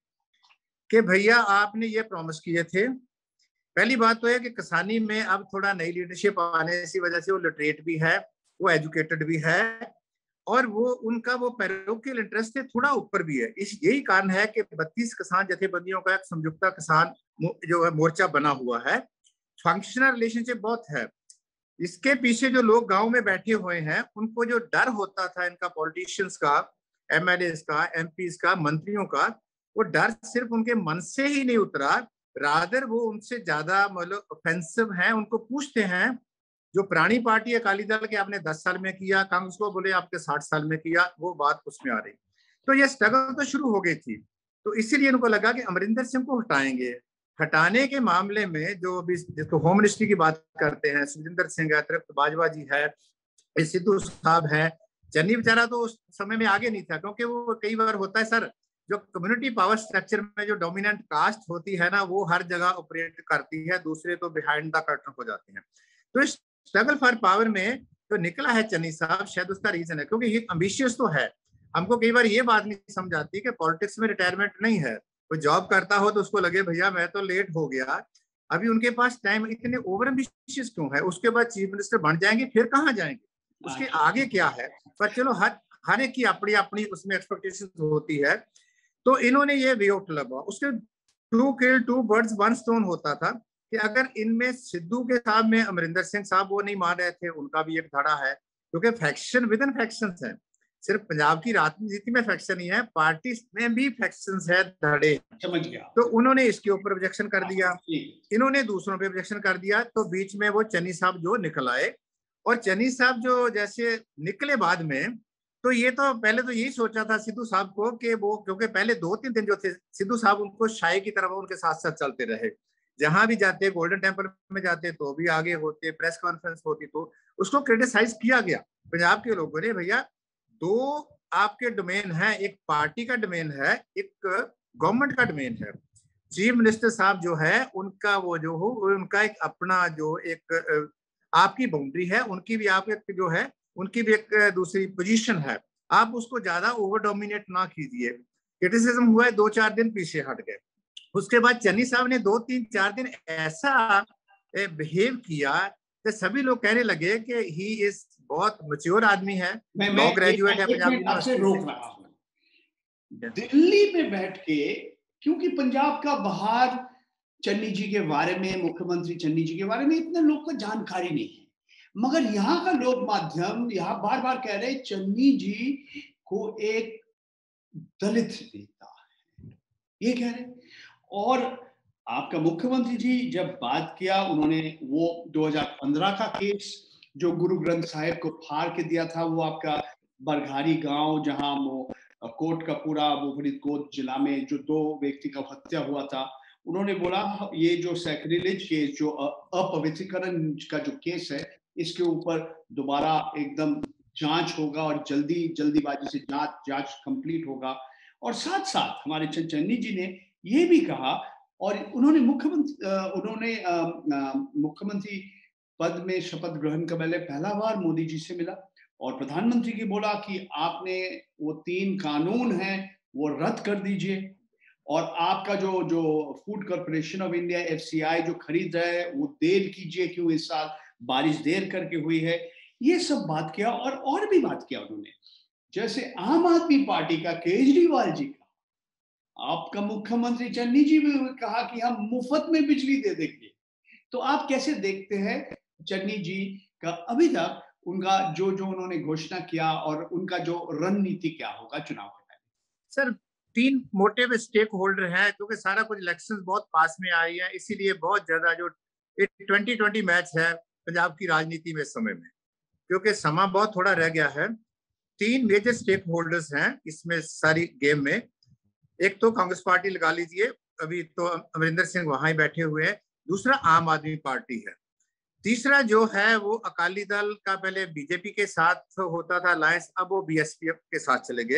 Speaker 2: कि भैया आपने ये प्रॉमिस किए थे। पहली बात तो है कि किसानी में अब थोड़ा नई लीडरशिप आने की वजह से वो लिटरेट भी है, वो एजुकेटेड भी है और वो उनका वो पैरोकियल इंटरेस्ट से थोड़ा ऊपर भी है। इस यही कारण है कि 32 किसान जथेबंदियों का एक संयुक्त किसान जो है मोर्चा बना हुआ है। फंक्शनल रिलेशनशिप बहुत है। इसके पीछे जो लोग गांव में बैठे हुए हैं, उनको जो डर होता था इनका पॉलिटिशियंस का, एमएलए का, एमपी का, मंत्रियों का, वो डर सिर्फ उनके मन से ही नहीं उतरा, रादर वो उनसे ज्यादा मतलब ऑफेंसिव हैं। उनको पूछते हैं, जो पुरानी पार्टी अकाली दल के आपने 10 साल में किया, कांग्रेस को बोले आपके 60 साल में किया, वो बात उसमें आ रही। तो ये स्ट्रगल तो शुरू हो गई थी। तो इसीलिए उनको लगा कि अमरिंदर सिंह को हटाएंगे। हटाने के मामले में जो अभी जिसको होम मिनिस्ट्री की बात करते हैं, सुखजिंदर सिंह है, तृप्त बाजवा जी है, सिद्धू साहब है। चन्नी बेचारा तो उस समय में आगे नहीं था, क्योंकि वो कई बार होता है सर, जो कम्युनिटी पावर स्ट्रक्चर में जो डोमिनेंट कास्ट होती है ना, वो हर जगह ऑपरेट करती है, दूसरे तो बिहाइंड द कर्टन हो जाते हैं। तो इस स्ट्रगल फॉर पावर में जो निकला है चन्नी साहब, शायद उसका रीजन है क्योंकि ये एम्बिशियस तो है। हमको कई बार ये बात नहीं समझ आती कि पॉलिटिक्स में रिटायरमेंट नहीं है। कोई जॉब करता हो तो उसको लगे भैया मैं तो लेट हो गया, अभी उनके पास टाइम, इतने ओवर एम्बिशियस क्यों है? उसके बाद चीफ मिनिस्टर बन जाएंगे, फिर कहाँ जाएंगे, उसके आगे क्या है? पर चलो हर एक की अपनी अपनी उसमें एक्सपेक्टेशन होती है। तो इन्होंने ये वे आउट लगा, उसके to kill two birds one stone होता था कि अगर इनमें सिद्धू के साथ में अमरिंदर सिंह साहब वो नहीं मान रहे थे, उनका भी एक धड़ा है, क्योंकि फैक्शन विद इन फैक्शंस है। सिर्फ पंजाब की राजनीति में फैक्शन ही है, पार्टी में भी फैक्शंस है, धड़े।
Speaker 1: समझ गया।
Speaker 2: तो उन्होंने इसके ऊपर ऑब्जेक्शन कर दिया, इन्होंने दूसरों पे ऑब्जेक्शन कर दिया, तो बीच में वो चन्नी साहब जो निकल आए। और चन्नी साहब जो जैसे निकले बाद में, तो ये तो पहले तो यही सोचा था सिद्धू साहब को कि वो, क्योंकि पहले 2-3 दिन जो थे सिद्धू साहब उनको शाही की तरफ उनके साथ साथ चलते रहे, जहां भी जाते, गोल्डन टेम्पल में जाते तो भी आगे होते, प्रेस कॉन्फ्रेंस होती तो उसको क्रिटिसाइज किया गया पंजाब के लोगों ने। भैया दो आपके डोमेन है, एक पार्टी का डोमेन है, एक गवर्नमेंट का डोमेन है। चीफ मिनिस्टर साहब जो है उनका वो जो हो, उनका एक अपना जो एक आपकी बाउंड्री है, उनकी भी आप एक जो है, उनकी भी एक दूसरी पोजीशन है, आप उसको ज्यादा ओवर डोमिनेट ना कीजिए। क्रिटिसिज्म हुआ है, 2-4 दिन पीछे हट गए। उसके बाद चन्नी साहब ने 2-3-4 दिन ऐसा बिहेव किया कि सभी लोग कहने लगे कि ही इज बहुत मैच्योर आदमी है, लॉ ग्रेजुएट है पंजाब
Speaker 1: आपसे
Speaker 2: यूनिवर्सिटी
Speaker 1: रोक रहा हूं। दिल्ली में बैठ के, क्योंकि पंजाब का बाहर चन्नी जी के बारे में, मुख्यमंत्री चन्नी जी के बारे में इतने लोग को जानकारी नहीं है, मगर यहाँ का लोक माध्यम यहाँ बार बार कह रहे चन्नी जी को एक दलित नेता है, ये कह रहे। और आपका मुख्यमंत्री जी जब बात किया, उन्होंने वो 2015 का केस जो गुरु ग्रंथ साहिब को फाड़ के दिया था, वो आपका बरघारी गांव, जहां वो कोट का पूरा, वो फरीदकोट जिला में जो 2 व्यक्ति का हत्या हुआ था, उन्होंने बोला ये जो सैक्रिलेज केस, जो अपवित्रीकरण का जो केस है, इसके ऊपर दोबारा एकदम जांच होगा और जल्दीबाजी से जांच कंप्लीट होगा। और साथ साथ हमारे चन्नी जी ने ये भी कहा, और उन्होंने मुख्यमंत्री पद में शपथ ग्रहण के पहले पहला बार मोदी जी से मिला और प्रधानमंत्री की बोला कि आपने वो 3 कानून हैं वो रद्द कर दीजिए, और आपका जो जो food corporation of India FCI जो खरीद रहा है वो देर कीजिए, क्यों इस साल बारिश देर करके हुई है। ये सब बात किया, और भी बात किया उन्होंने, जैसे आम आदमी पार्टी का केजरीवाल जी का, आपका मुख्यमंत्री चन्नी जी भी कहा कि हम मुफ्त में बिजली दे देंगे। तो आप कैसे देखते हैं चन्नी जी का अभी तक उनका जो जो उन्होंने घोषणा किया, और उनका जो रणनीति क्या होगा चुनाव के टाइम?
Speaker 2: सर, 3 मोटे स्टेक होल्डर हैं, क्योंकि सारा कुछ इलेक्शंस बहुत पास में आई है, इसीलिए बहुत ज्यादा जो 2020 मैच है पंजाब की राजनीति में इस समय में, क्योंकि समय बहुत थोड़ा रह गया है। 3 मेजर स्टेक होल्डर्स हैं इसमें सारी गेम में। एक तो कांग्रेस पार्टी लगा लीजिए, अभी तो अमरिंदर सिंह वहां ही बैठे हुए हैं। दूसरा आम आदमी पार्टी है। तीसरा जो है वो अकाली दल का, पहले बीजेपी के साथ होता था अलायंस, अब वो बीएसपी के साथ चले गए।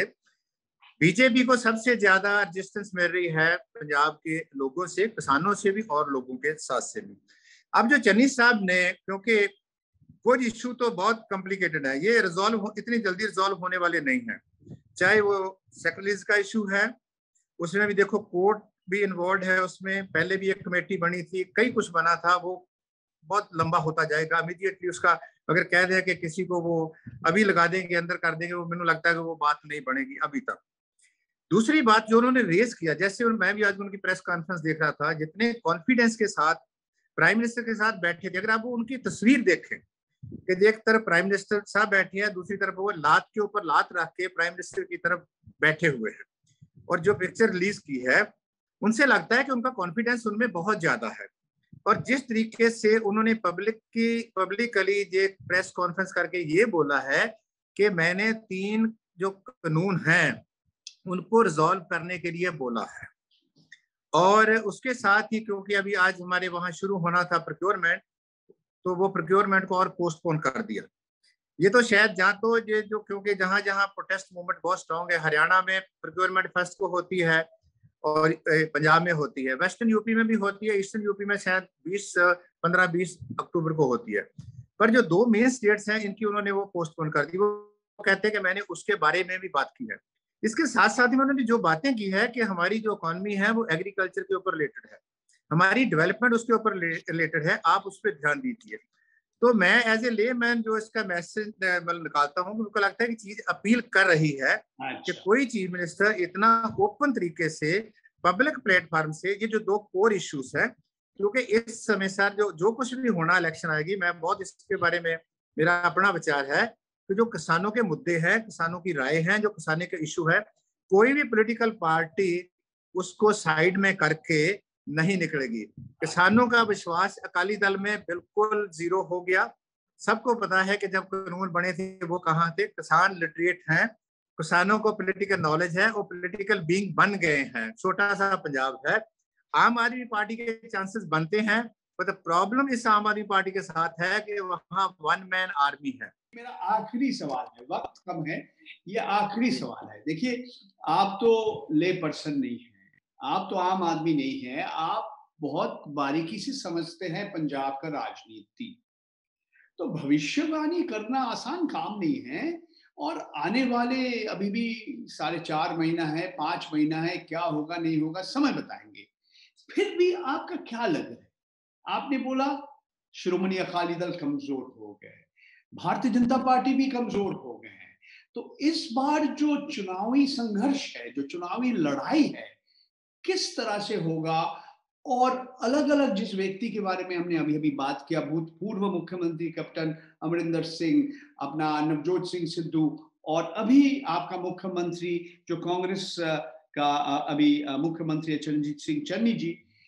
Speaker 2: बीजेपी को सबसे ज्यादा रेजिस्टेंस मिल रही है पंजाब के लोगों से, किसानों से भी और लोगों के साथ से भी। अब जो चन्नी साहब ने, क्योंकि कुछ इशू तो बहुत कॉम्प्लिकेटेड है, ये इतनी जल्दी रिजॉल्व होने वाले नहीं है। चाहे वो सेक्रेटरीज का इशू है, उसमें भी देखो कोर्ट भी इन्वॉल्व है उसमें, पहले भी एक कमेटी बनी थी, कई कुछ बना था, वो बहुत लंबा होता जाएगा। इमीडिएटली उसका अगर कह दे कि किसी को वो अभी लगा देंगे, अंदर कर देंगे, वो मैंने लगता है कि वो बात नहीं बनेगी अभी तक। दूसरी बात जो उन्होंने रेज किया, जैसे मैं भी आज उनकी प्रेस कॉन्फ्रेंस देख रहा था, जितने कॉन्फिडेंस के साथ प्राइम मिनिस्टर के साथ बैठे थे, अगर आप उनकी तस्वीर देखें कि एक तरफ प्राइम मिनिस्टर साहब बैठे हैं, दूसरी तरफ वो लात के ऊपर लात रख के प्राइम मिनिस्टर की तरफ बैठे हुए हैं, और जो पिक्चर रिलीज की है उनसे लगता है कि उनका कॉन्फिडेंस उनमें बहुत ज्यादा है। और जिस तरीके से उन्होंने पब्लिकली ये प्रेस कॉन्फ्रेंस करके ये बोला है कि मैंने 3 जो कानून हैं उनको रिजॉल्व करने के लिए बोला है, और उसके साथ ही क्योंकि अभी आज हमारे वहां शुरू होना था प्रोक्योरमेंट, तो वो प्रोक्योरमेंट को और पोस्टपोन कर दिया। ये तो शायद जहाँ तो ये जो, क्योंकि जहां जहां प्रोटेस्ट मूवमेंट बहुत स्ट्रांग है, हरियाणा में प्रोक्योरमेंट फर्स्ट को होती है और पंजाब में होती है, वेस्टर्न यूपी में भी होती है, ईस्टर्न यूपी में शायद 15-20 अक्टूबर को होती है। पर जो 2 मेन स्टेट्स हैं इनकी उन्होंने वो पोस्टपोन कर दी। वो कहते हैं कि मैंने उसके बारे में भी बात की है। इसके साथ साथ ही उन्होंने जो बातें की है कि हमारी जो इकोनॉमी है वो एग्रीकल्चर के ऊपर रिलेटेड है, हमारी डेवलपमेंट उसके ऊपर रिलेटेड है, आप उस पर ध्यान दीजिए। तो मैं एज ए ले मैन जो इसका मैसेज मतलब निकालता हूँ, उनको लगता है कि चीज अपील कर रही है कि कोई चीफ मिनिस्टर इतना ओपन तरीके से पब्लिक प्लेटफॉर्म से ये जो 2 कोर इश्यूज है, क्योंकि इस समय सर जो कुछ भी होना इलेक्शन आएगी, मैं बहुत इसके बारे में मेरा अपना विचार है कि जो किसानों के मुद्दे हैं, किसानों की राय है, जो किसानों के इशू है, कोई भी पॉलिटिकल पार्टी उसको साइड में करके नहीं निकलेगी। किसानों का विश्वास अकाली दल में बिल्कुल 0 हो गया। सबको पता है कि जब कानून बने थे वो कहाँ थे, किसान लिटरेट हैं, किसानों को पॉलिटिकल नॉलेज है, वो पॉलिटिकल बीइंग बन गए हैं। छोटा सा पंजाब है, आम आदमी पार्टी के चांसेस बनते हैं, पर प्रॉब्लम इस आम आदमी पार्टी के साथ है कि वहाँ 1 मैन आर्मी है।
Speaker 1: मेरा आखिरी सवाल है, वक्त कम है, ये आखिरी सवाल है। देखिए, आप तो ले पर्सन नहीं है, आप तो आम आदमी नहीं है, आप बहुत बारीकी से समझते हैं पंजाब का राजनीति। तो भविष्यवाणी करना आसान काम नहीं है, और आने वाले अभी भी 4.5 महीना है, 5 महीना है, क्या होगा नहीं होगा समय बताएंगे। फिर भी आपका क्या लग रहा है? आपने बोला श्रोमणी अकाली दल कमजोर हो गए, भारतीय जनता पार्टी भी कमजोर हो गए हैं, तो इस बार जो चुनावी संघर्ष है, जो चुनावी लड़ाई है, किस तरह से होगा? और अलग अलग जिस व्यक्ति के बारे में हमने अभी अभी बात किया, भूतपूर्व मुख्यमंत्री कैप्टन अमरिंदर सिंह, अपना नवजोत सिंह सिद्धू, और अभी आपका मुख्यमंत्री जो कांग्रेस का अभी मुख्यमंत्री चरणजीत सिंह चन्नी जी,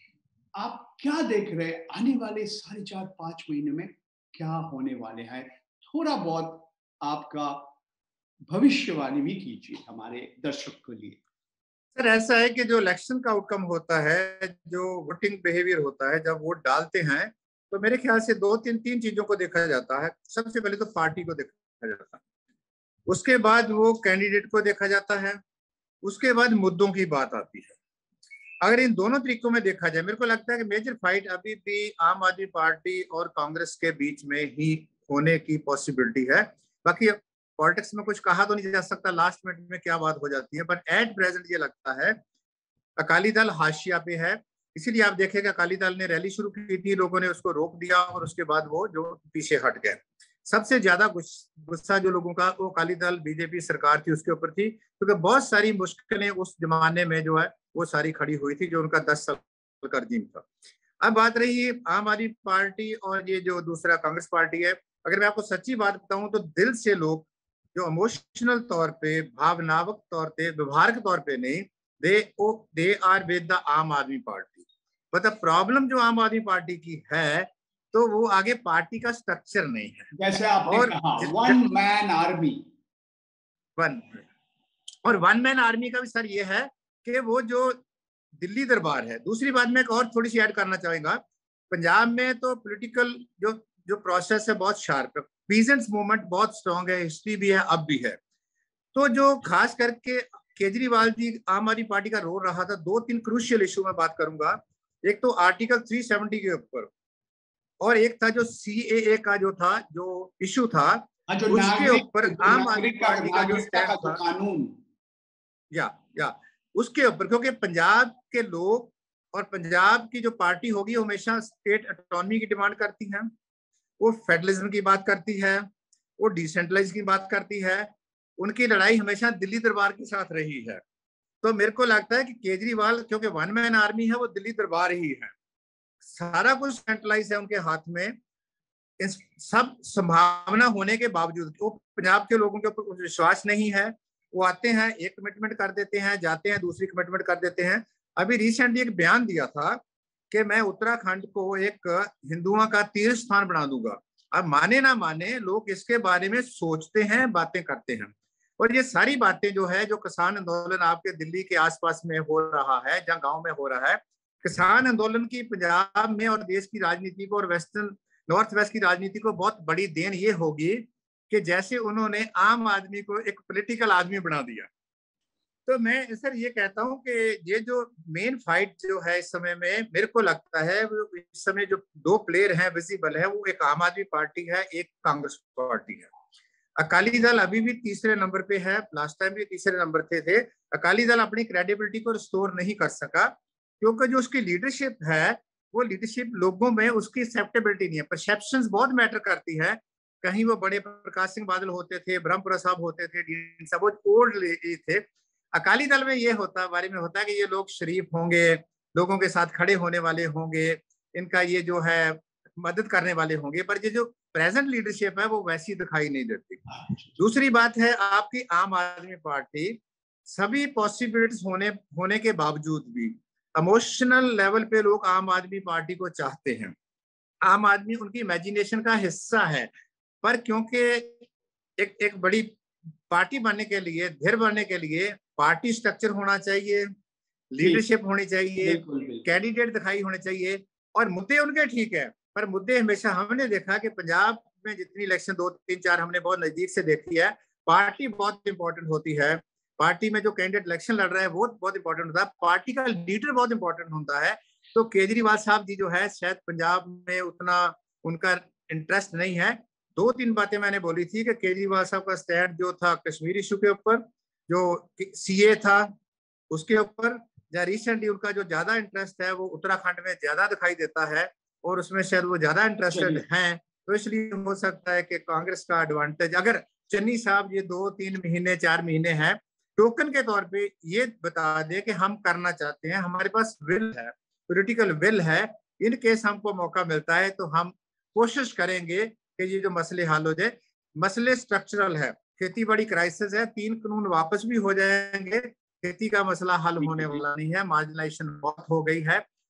Speaker 1: आप क्या देख रहे हैं आने वाले 4.5 महीने में क्या होने वाले हैं? थोड़ा बहुत आपका भविष्यवाणी भी कीजिए हमारे दर्शक के लिए।
Speaker 2: सर ऐसा है कि जो इलेक्शन का आउटकम होता है, जो वोटिंग बिहेवियर होता है, जब वोट डालते हैं तो मेरे ख्याल से दो तीन तीन चीजों को देखा जाता है। सबसे पहले तो पार्टी को देखा जाता है, उसके बाद वो कैंडिडेट को देखा जाता है, उसके बाद मुद्दों की बात आती है। अगर इन दोनों तरीकों में देखा जाए, मेरे को लगता है कि मेजर फाइट अभी भी आम आदमी पार्टी और कांग्रेस के बीच में ही होने की पॉसिबिलिटी है। बाकी पॉलिटिक्स में कुछ कहा तो नहीं जा सकता, लास्ट मिनट में क्या बात हो जाती है, बट एट प्रेजेंट ये लगता है अकाली दल हाशिया पे है। इसीलिए आप देखेंगे अकाली दल ने रैली शुरू की थी, लोगों ने उसको रोक दिया और उसके बाद वो जो पीछे हट गए। सबसे ज्यादा गुस्सा जो लोगों का वो अकाली दल बीजेपी सरकार थी उसके ऊपर थी, क्योंकि बहुत सारी मुश्किलें उस जमाने में जो है वो सारी खड़ी हुई थी, जो उनका 10 साल का रजीम था। अब बात रही आम आदमी पार्टी और ये जो दूसरा कांग्रेस पार्टी है, अगर मैं आपको सच्ची बात बताऊं तो दिल से लोग जो इमोशनल तौर पे, भावनात्मक तौर पे, व्यवहार के तौर पे नहीं, दे आर विद द आम आदमी पार्टी। मतलब प्रॉब्लम जो आम आदमी पार्टी की है तो वो आगे पार्टी का स्ट्रक्चर नहीं है।
Speaker 1: जैसे आपने
Speaker 2: और
Speaker 1: कहा वन मैन आर्मी,
Speaker 2: वन और वन मैन आर्मी का भी सर ये है कि वो जो दिल्ली दरबार है। दूसरी बात मैं एक और थोड़ी सी ऐड करना चाहूंगा, पंजाब में तो पॉलिटिकल जो जो प्रोसेस है बहुत शार्प है, पीजेंट्स मूवमेंट बहुत स्ट्रांग है, हिस्ट्री भी है, अब भी है। तो जो खास करके केजरीवाल जी आम आदमी पार्टी का रोल रहा था, दो तीन क्रूशियल इशू में बात करूंगा। एक तो आर्टिकल 370 के ऊपर, और एक था जो सीएए का जो था, जो इशू था,
Speaker 1: जो
Speaker 2: उसके ऊपर आम आदमी पार्टी का जो स्टैंड था,
Speaker 1: कानून,
Speaker 2: या उसके ऊपर, क्योंकि पंजाब के लोग और पंजाब की जो पार्टी होगी हमेशा स्टेट ऑटोनॉमी की डिमांड करती है, वो फेडरलिज्म की बात करती है, वो डिसेंट्रलाइज की बात करती है। उनकी लड़ाई हमेशा दिल्ली दरबार के साथ रही है। तो मेरे को लगता है कि केजरीवाल क्योंकि वन मैन आर्मी है, वो दिल्ली दरबार ही है, सारा कुछ सेंट्रलाइज है उनके हाथ में। इस सब संभावना होने के बावजूद वो पंजाब के लोगों के ऊपर विश्वास नहीं है। वो आते हैं, एक कमिटमेंट कर देते हैं, जाते हैं, दूसरी कमिटमेंट कर देते हैं। अभी रिसेंटली एक बयान दिया था कि मैं उत्तराखंड को एक हिंदुओं का तीर्थ स्थान बना दूंगा। अब माने ना माने, लोग इसके बारे में सोचते हैं, बातें करते हैं। और ये सारी बातें जो है, जो किसान आंदोलन आपके दिल्ली के आसपास में हो रहा है, जहाँ गांव में हो रहा है, किसान आंदोलन की पंजाब में और देश की राजनीति को और वेस्टर्न नॉर्थ वेस्ट की राजनीति को बहुत बड़ी देन ये होगी कि जैसे उन्होंने आम आदमी को एक पॉलिटिकल आदमी बना दिया। तो मैं सर ये कहता हूं कि ये जो मेन फाइट जो है इस समय में, मेरे को लगता है इस समय जो दो प्लेयर हैं विजिबल है, वो एक आम आदमी पार्टी है, एक कांग्रेस पार्टी है। अकाली दल अभी भी तीसरे नंबर पे है, लास्ट टाइम भी तीसरे नंबर पे थे। अकाली दल अपनी क्रेडिबिलिटी को रिस्टोर नहीं कर सका, क्योंकि जो उसकी लीडरशिप है, वो लीडरशिप लोगों में उसकी एक्सेप्टेबिलिटी नहीं है। परसेप्शंस बहुत मैटर करती है। कहीं वो बड़े प्रकाश सिंह बादल होते थे, ब्रह्मपुरा साहब होते थे, डीन साहब, वो ओल्ड थे। अकाली दल में ये होता बारे में होता है कि ये लोग शरीफ होंगे, लोगों के साथ खड़े होने वाले होंगे, इनका ये जो है मदद करने वाले होंगे, पर ये जो प्रेजेंट लीडरशिप है वो वैसी दिखाई नहीं देती। दूसरी बात है, आपकी आम आदमी पार्टी सभी पॉसिबिलिटीज होने के बावजूद भी इमोशनल लेवल पे लोग आम आदमी पार्टी को चाहते हैं। आम आदमी उनकी इमेजिनेशन का हिस्सा है, पर क्योंकि एक बड़ी पार्टी बनने के लिए, धीर बनने के लिए पार्टी स्ट्रक्चर होना चाहिए, लीडरशिप होनी चाहिए, कैंडिडेट दिखाई होने चाहिए, और मुद्दे उनके ठीक है, पर मुद्दे हमेशा हमने देखा कि पंजाब में जितनी इलेक्शन 2, 3, 4 हमने बहुत नजदीक से देखी है, पार्टी बहुत इंपॉर्टेंट होती है। पार्टी में जो कैंडिडेट इलेक्शन लड़ रहा है वो बहुत इंपॉर्टेंट होता है, पार्टी का लीडर बहुत इंपॉर्टेंट होता है। तो केजरीवाल साहब जी जो है शायद पंजाब में उतना उनका इंटरेस्ट नहीं है। 2-3 बातें मैंने बोली थी कि केजरीवाल साहब का स्टैंड जो था कश्मीर इशू के ऊपर, जो सीए था उसके ऊपर, या रिसेंटली उनका जो ज्यादा इंटरेस्ट है वो उत्तराखंड में ज्यादा दिखाई देता है, और उसमें शायद वो ज्यादा इंटरेस्टेड हैं। तो इसलिए हो सकता है कि कांग्रेस का एडवांटेज, अगर चन्नी साहब ये 2-3 महीने 4 महीने हैं, टोकन के तौर पे ये बता दे कि हम करना चाहते हैं, हमारे पास विल है, पॉलिटिकल विल है, इन केस हमको मौका मिलता है तो हम कोशिश करेंगे कि ये जो मसले हल हो जाए। मसले स्ट्रक्चरल है, खेती बड़ी क्राइसिस है, 3 कानून वापस भी हो जाएंगे, खेती का मसला हल होने वाला नहीं है, मार्जिनाइजेशन बहुत हो गई है।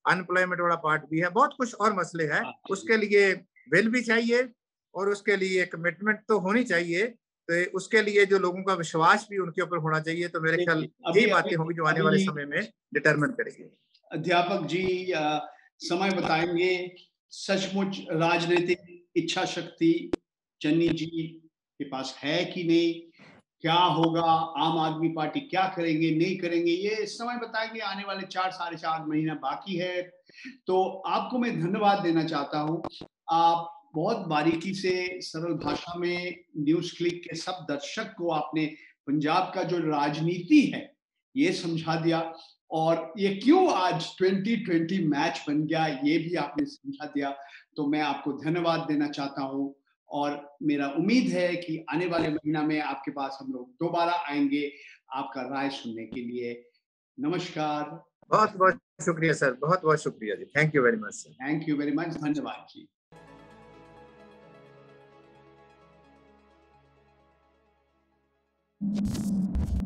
Speaker 2: अनएम्प्लॉयमेंट वाला पार्ट भी है, बहुत कुछ और मसले हैं। उसके लिए बिल भी चाहिए और उसके लिए कमिटमेंट तो होनी चाहिए, तो उसके लिए जो लोगों का विश्वास भी उनके ऊपर होना चाहिए। तो मेरे ख्याल यही बातें होंगी जो आने वाले समय में डिटरमिन करेंगे।
Speaker 1: अध्यापक जी समय बताएंगे, सचमुच राजनीतिक इच्छा शक्ति चन्नी जी के पास है कि नहीं, क्या होगा, आम आदमी पार्टी क्या करेंगे नहीं करेंगे, ये समय बताएंगे। आने वाले 4 साढ़े 4 महीना बाकी है। तो आपको मैं धन्यवाद देना चाहता हूँ। आप बहुत बारीकी से सरल भाषा में न्यूज़ क्लिक के सब दर्शक को आपने पंजाब का जो राजनीति है ये समझा दिया, और ये क्यों आज 2020 मैच बन गया ये भी आपने समझा दिया। तो मैं आपको धन्यवाद देना चाहता हूँ, और मेरा उम्मीद है कि आने वाले महीना में आपके पास हम लोग दोबारा आएंगे आपका राय सुनने के लिए। नमस्कार।
Speaker 2: बहुत बहुत शुक्रिया सर, बहुत बहुत शुक्रिया जी। Thank you very much sir.
Speaker 1: Thank you very much, धन्यवाद जी।